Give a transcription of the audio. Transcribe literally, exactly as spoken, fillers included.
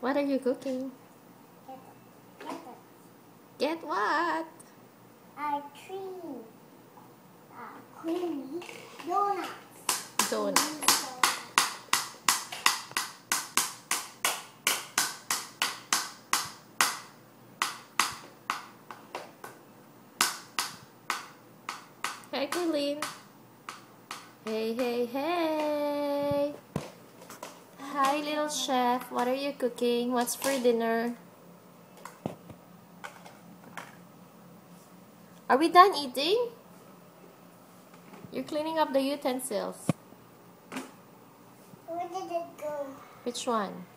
What are you cooking? Get, get, Get what? uh, three uh, creamy donuts. Donuts. Hi, Carleen. Hey, hey, hey. Hi, little chef. What are you cooking? What's for dinner? Are we done eating? You're cleaning up the utensils. Where did it go? Which one?